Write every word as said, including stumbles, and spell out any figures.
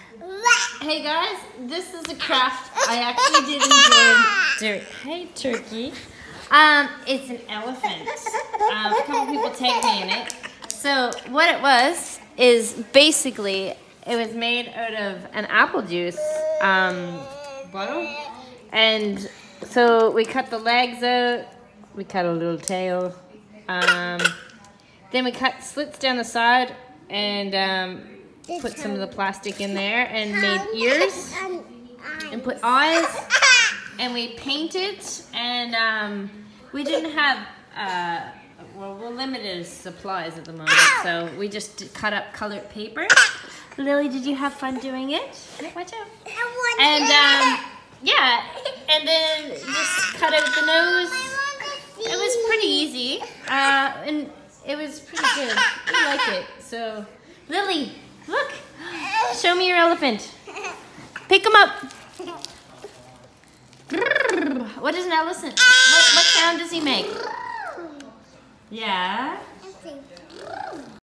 Hey guys, this is a craft I actually did enjoy doing. Hey turkey. Um, it's an elephant. Um, a couple people tagged me in it. So what it was is basically it was made out of an apple juice um, bottle, and so we cut the legs out. We cut a little tail. Um, then we cut slits down the side and um, put some of the plastic in there and made ears and put eyes, and we painted, and um, we didn't have, uh, well, we're limited supplies at the moment, so we just cut up colored paper. Lily, did you have fun doing it? Watch out. And um, yeah, and then just cut out the nose. It was pretty easy, uh, and it was pretty good. We like it. So, Lily, look. Show me your elephant. Pick him up. What does an elephant? What, what sound does he make? Yeah.